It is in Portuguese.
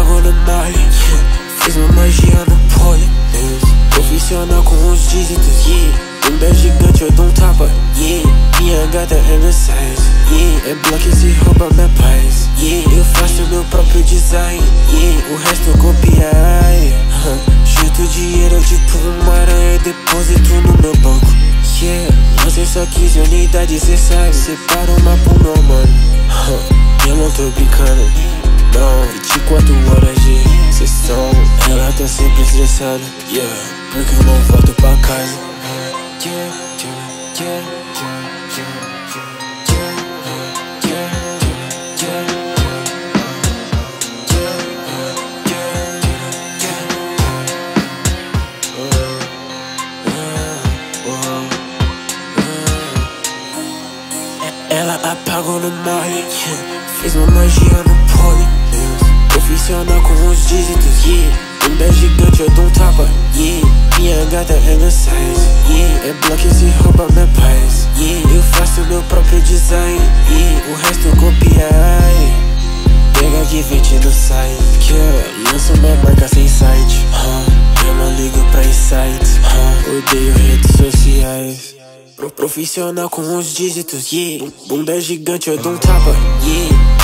apagou no malha, fiz uma magia no pole, profissional com os dígitos, bunda gigante eu dou um tapa, minha gata é meu size, é bloco se rouba minha paz, eu faço meu próprio design, o resto eu copiar, junto dinheiro tipo uma aranha, deposito no meu banco, lancei só 15 unidades, cê sabe, separa uma pro meu mano, eu não tô brincando, não, 24 horas de sessão, ela tá sempre estressada, porque eu não volto pra casa. Ela apagou no malha, fez uma magia no pole, profissional com os dígitos, bunda gigante eu dou um tapa, minha gata é meu size, é bloco se rouba minha paz, eu faço meu próprio design, o resto eu copiar, pega que 20 no site, lanço minha marca sem site, eu não ligo pra insights, odeio redes sociais. Profissional com os dígitos, bunda gigante eu dou um tapa,